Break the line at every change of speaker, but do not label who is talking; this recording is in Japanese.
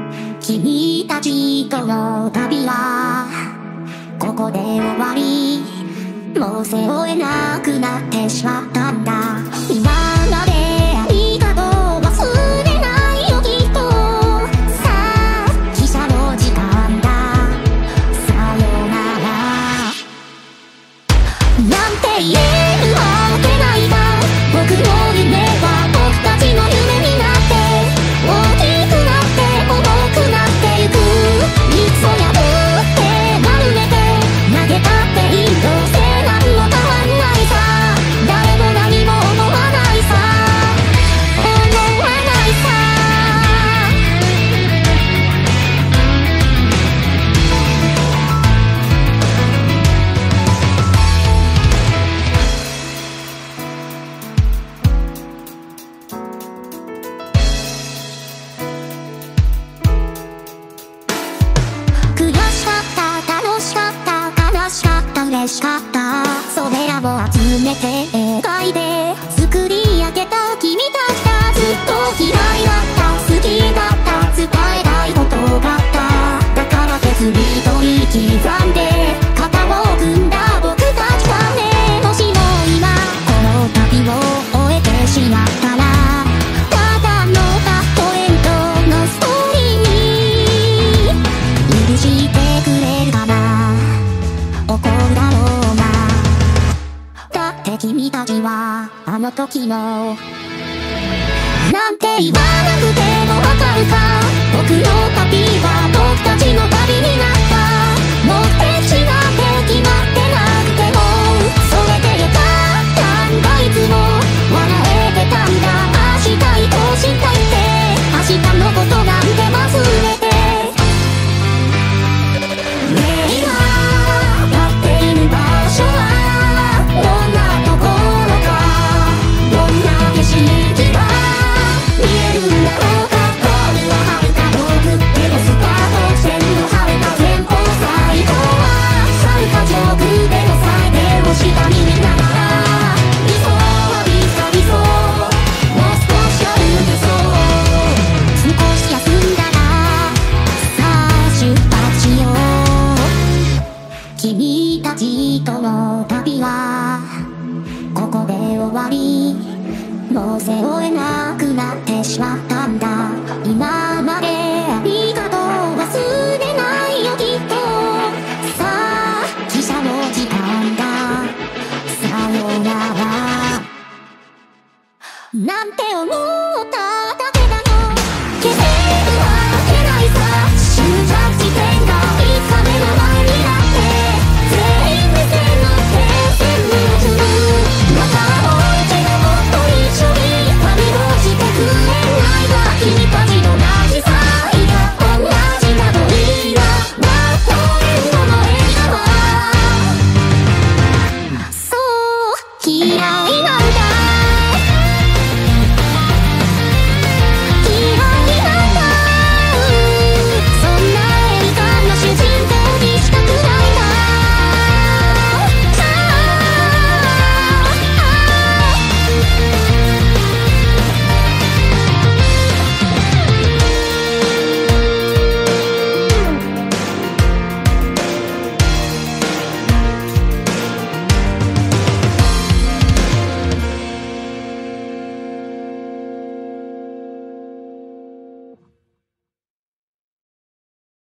君たちとの旅はここで終わり、もう背負えなくなってしまったんだ。今までありがとう忘れないよきっと。さあ汽車の時間だ、さよならなんて言えるわけないが、僕の夢は僕たちの夢になって大きくなって重くなってゆく。いつも破って丸めて投げたっていい、どうせ何も変わんないさ。誰も何も思わないさ、思わないさ。悔しかった、楽しかった、悲しかった、嬉しかった、それらを集めて描いて作り上げた君たちがずっと嫌いだった、好きだった、伝えたいことがあった。だから決意とり刻んで肩を組んだ僕たちはね。もしも今この旅を終えてしまったら、ただのバッドエンドのストーリーに許してくれるかな、怒るだろうな。だって君たちはあの時のなんて言わなくてもわかるか、僕の旅は僕たちの旅になった。目的地なんて決まってなくてもそれでよかったんだ。いつも笑えてたんだ。明日愛としたいって明日のことなんて忘れて。ねえ今立っている場所はどんなところか、どんな景色が見えるんだろうか。ゴールは遥か遠くでもスタート地点の晴れた前方、最高は遥か上空での祭典を下に見ながら、理想は理想理想、もう少し歩けそう。少し休んだらさあ出発しよう。君たちとの旅はここで終わり、もう背負えなくなってしまったんだ。今まで